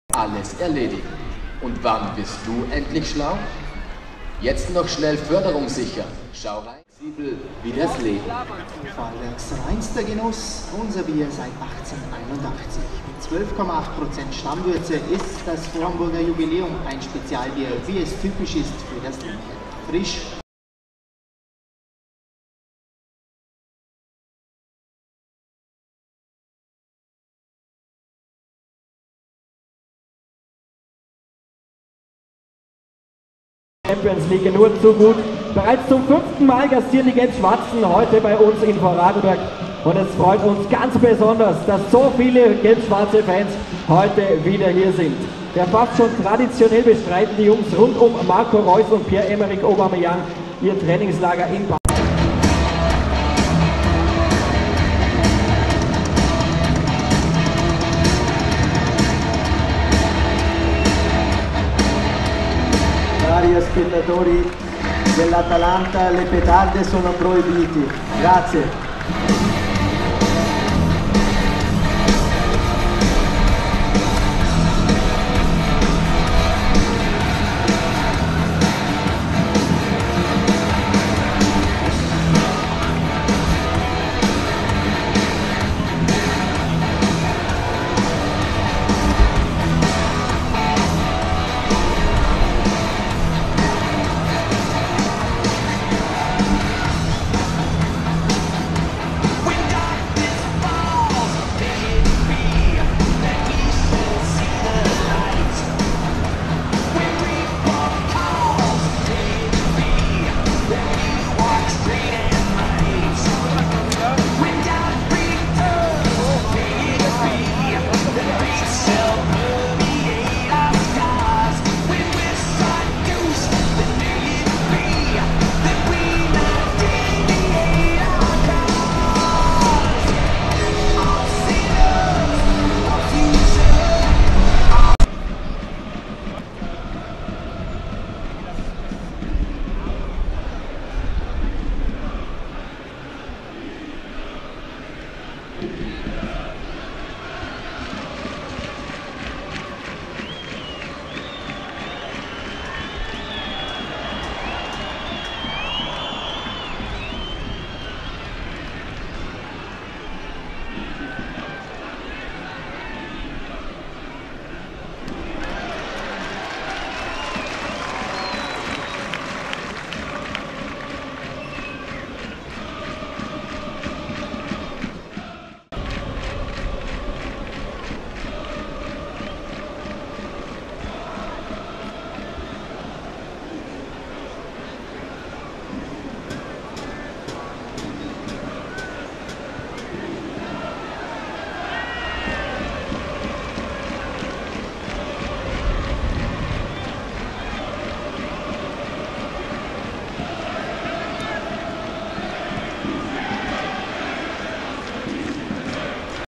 Alles erledigt. Und wann bist du endlich schlau? Jetzt noch schnell Förderung sichern. Schau rein. Flexibel wie das Leben. Vorwerks reinster Genuss, unser Bier seit 1881. Mit 12,8% Stammwürze ist das Hornburger Jubiläum ein Spezialbier, wie es typisch ist für das Trinken. Frisch. Champions League nur zu gut. Bereits zum 5. Mal gastieren die Gelb-Schwarzen heute bei uns in Vorarlberg. Und es freut uns ganz besonders, dass so viele gelb-schwarze Fans heute wieder hier sind. Der fast schon traditionell bestreiten die Jungs rund um Marco Reus und Pierre-Emerick Aubameyang ihr Trainingslager in Paris. Cari spettatori dell'Atalanta, le petarde sono proibiti. Grazie.